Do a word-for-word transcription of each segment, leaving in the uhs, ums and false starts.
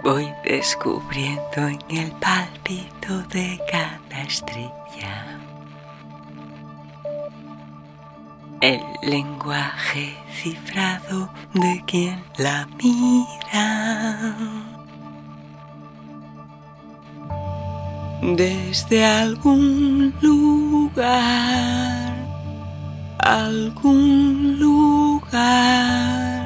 Voy descubriendo en el pálpito de cada estrella el lenguaje cifrado de quien la mira. Desde algún lugar, algún lugar,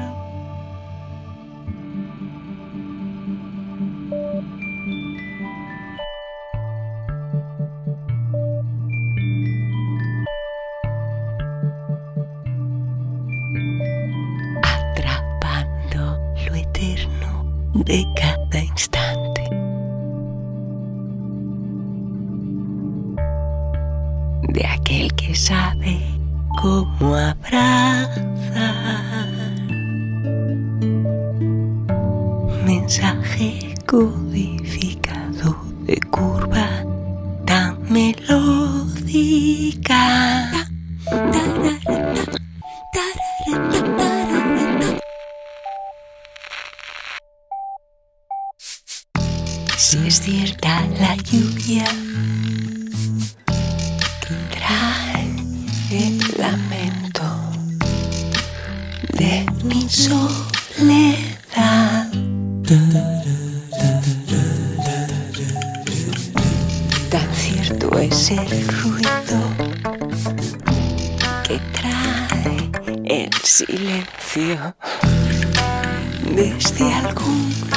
atrapando lo eterno de cada instante. De aquel que sabe cómo abrazar, mensaje codificado de curva tan melódica. Si es cierta la lluvia que trae el lamento de mi soledad, tan cierto es el ruido que trae el silencio desde algún